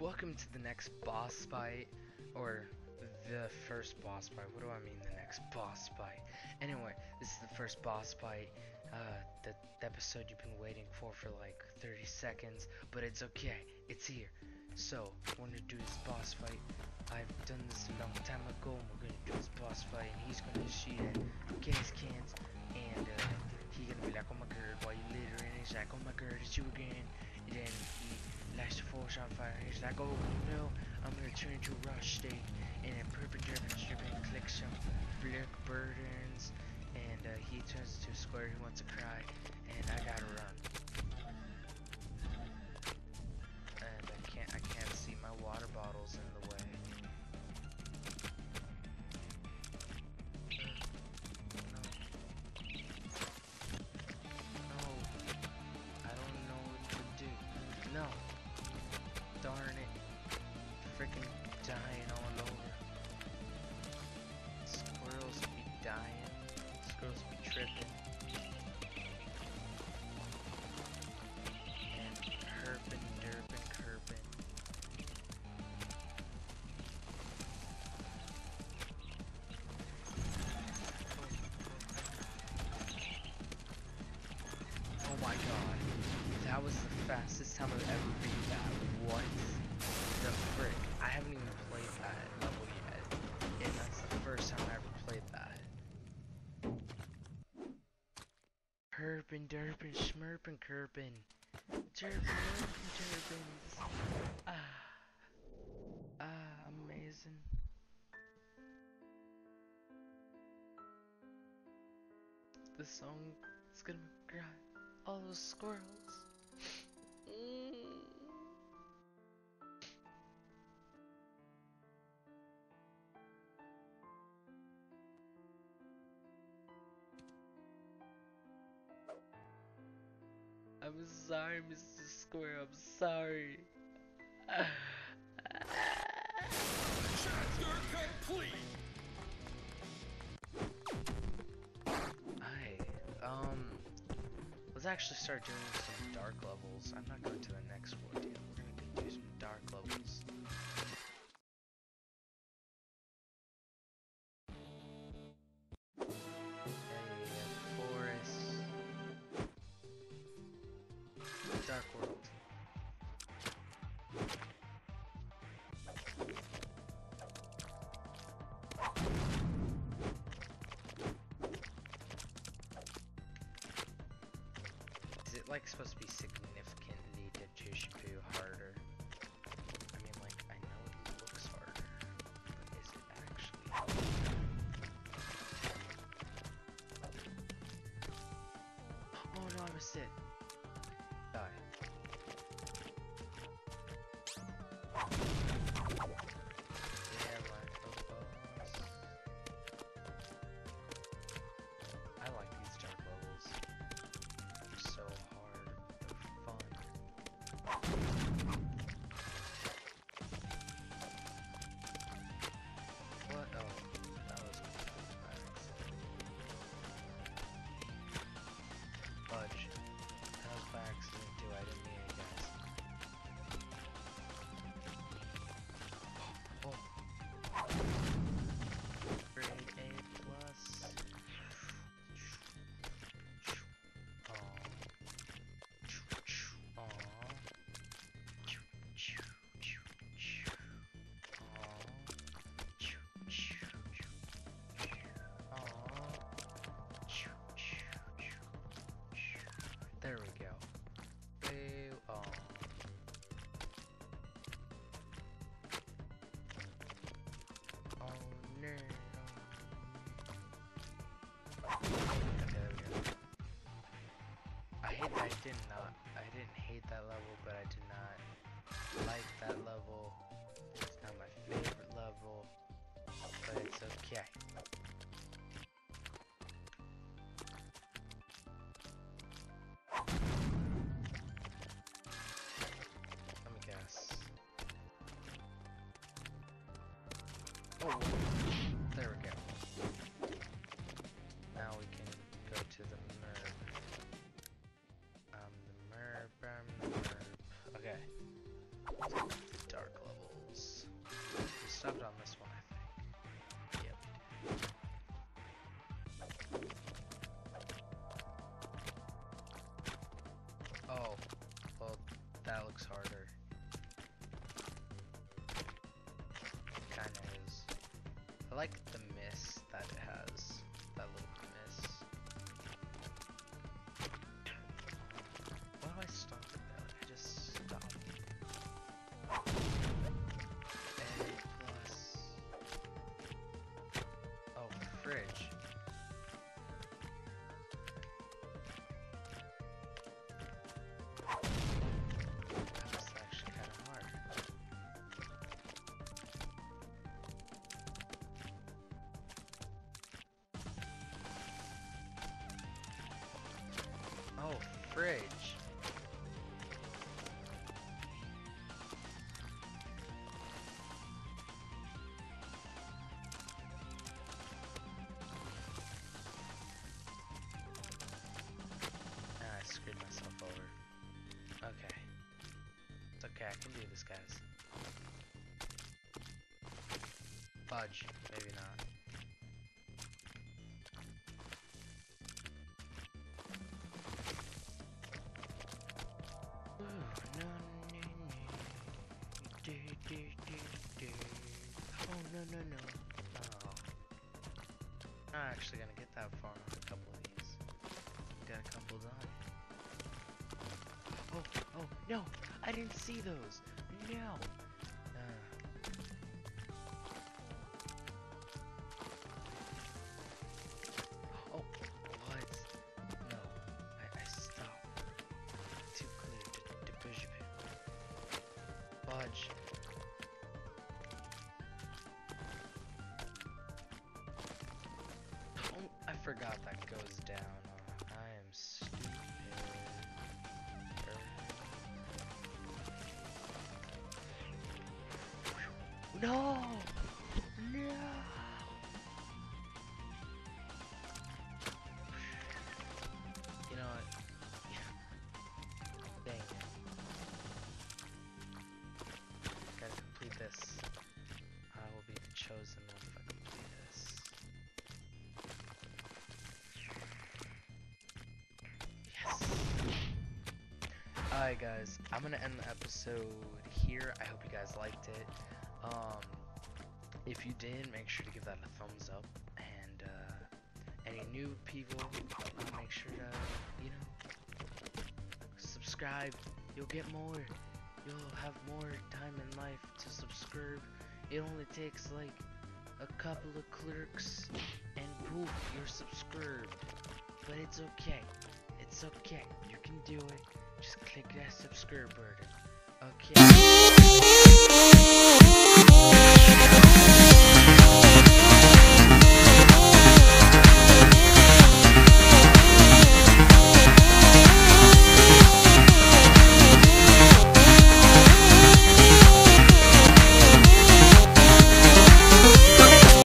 Welcome to the next boss fight, or the first boss fight. What do I mean, the next boss fight? Anyway, this is the first boss fight, the episode you've been waiting for like 30 seconds, but it's okay, it's here. So, we're gonna do this boss fight. I've done this a long time ago, and we're gonna do this boss fight, and he's gonna shoot at gas cans, and he's gonna be like, oh my god, why you littering? He's like, oh my god, it's you again. And then he lights the force on fire. He's like, oh no, I'm gonna turn into a raw steak. And then stripping, click some flick burdens. And he turns into a square. He wants to cry. And I gotta run. And I can't see my water bottles in the way. No, darn it, freaking dying all over. Squirrels be dying, squirrels be tripping, and herping, derping, curping. Oh my god. That was the fastest time I've ever beat that. What the frick? I haven't even played that level yet. And that's the first time I ever played that. Herpin', derpin', schmerpin', curpin'. Derpin', derpin', amazing. The song is gonna cry. All those squirrels. I'm sorry, Mr. Square, I'm sorry. Chapter complete! Let's actually start doing some dark levels. I'm not going to the next floor yet. We're gonna do some dark levels. Forest. Dark world. Is it like supposed to be significantly Dejishipu harder? I mean, like, I know it looks harder, but is it actually? Oh no, I missed it. Die. Yeah, life of boss. I like these dark levels. They're so hard. They're fun. What? Oh, that was by accident. Fudge. That was by accident too. I didn't mean it, guys. Oh. Grade A plus. There we go. Oh no. Okay, there we go. I didn't hate that level, but I did not like that level. It's not my favorite level, but it's okay. Let me guess. Oh, there we go. Now we can go to the MERB. The MERB. Okay. The dark looks harder. Kinda is. I like the mist that it has. That little mist. Why do I stop it there? I just stop. A plus. Oh, fridge. That's actually kind of hard. Oh, fridge. Ah, I screwed myself over. Okay. It's okay, I can do this, guys. Fudge. Maybe not. Ooh, no, no, no. Do, do, do, do. Oh, no, no, no. Oh. I'm not actually gonna get that far on a couple of these. Got a couple done. Oh, oh, no! I didn't see those! No! Oh, what? No. I stopped. Too clear to push it. Fudge. Oh, I forgot that goes down. I am stupid. No! No! You know what? Dang it. Gotta complete this. I will be the chosen one if I complete this. Yes! Alright guys, I'm gonna end the episode here. I hope you guys liked it. If you did, make sure to give that a thumbs up, and any new people, make sure to, you know, subscribe. You'll get more. You'll have more time in life to subscribe. It only takes like a couple of clicks, and poof, you're subscribed. But it's okay. It's okay. You can do it. Just click that subscribe button. Okay.